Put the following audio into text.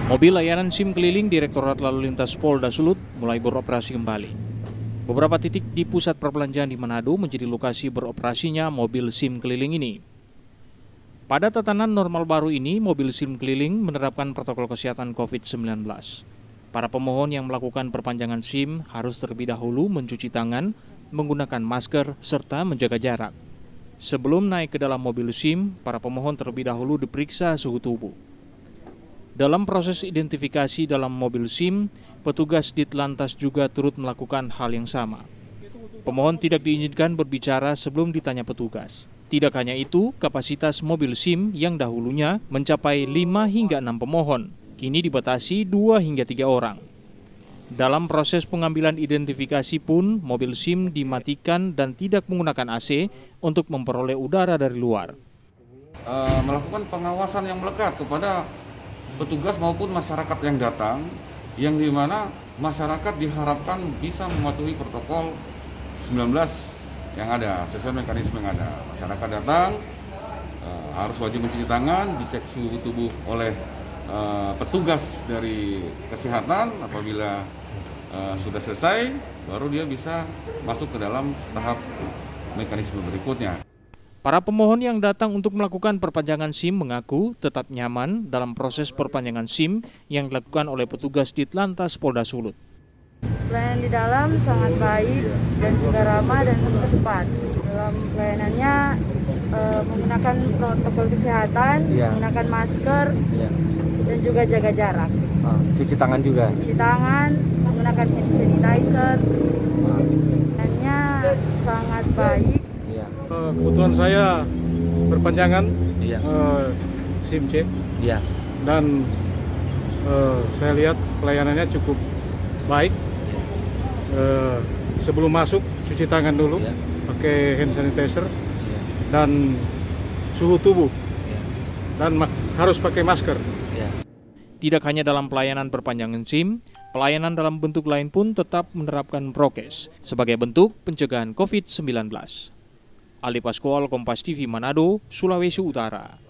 Mobil layanan SIM keliling Direktorat Lalu Lintas Polda Sulut mulai beroperasi kembali. Beberapa titik di pusat perbelanjaan di Manado menjadi lokasi beroperasinya mobil SIM keliling ini. Pada tatanan normal baru ini, mobil SIM keliling menerapkan protokol kesehatan COVID-19. Para pemohon yang melakukan perpanjangan SIM harus terlebih dahulu mencuci tangan, menggunakan masker, serta menjaga jarak. Sebelum naik ke dalam mobil SIM, para pemohon terlebih dahulu diperiksa suhu tubuh. Dalam proses identifikasi dalam mobil SIM, petugas Ditlantas juga turut melakukan hal yang sama. Pemohon tidak diizinkan berbicara sebelum ditanya petugas. Tidak hanya itu, kapasitas mobil SIM yang dahulunya mencapai 5 hingga 6 pemohon, kini dibatasi 2 hingga 3 orang. Dalam proses pengambilan identifikasi pun, mobil SIM dimatikan dan tidak menggunakan AC untuk memperoleh udara dari luar. Melakukan pengawasan yang melekat kepada petugas maupun masyarakat yang datang, yang dimana masyarakat diharapkan bisa mematuhi protokol 19 yang ada, sesuai mekanisme yang ada. Masyarakat datang, harus wajib mencuci tangan, dicek suhu tubuh oleh petugas dari kesehatan. Apabila sudah selesai, baru dia bisa masuk ke dalam tahap mekanisme berikutnya. Para pemohon yang datang untuk melakukan perpanjangan SIM mengaku tetap nyaman dalam proses perpanjangan SIM yang dilakukan oleh petugas Ditlantas Polda Sulut. Pelayanan di dalam sangat baik dan juga ramah dan cepat. Dalam pelayanannya menggunakan protokol kesehatan, menggunakan masker, dan juga jaga jarak. Cuci tangan juga? Cuci tangan, menggunakan hand sanitizer. Pelayanannya sangat baik. Kebetulan saya perpanjangan SIM C dan saya lihat pelayanannya cukup baik. Sebelum masuk cuci tangan dulu, pakai hand sanitizer dan suhu tubuh dan harus pakai masker. Tidak hanya dalam pelayanan perpanjangan SIM, pelayanan dalam bentuk lain pun tetap menerapkan prokes sebagai bentuk pencegahan COVID-19. Ali Pascual, Kompas TV Manado, Sulawesi Utara.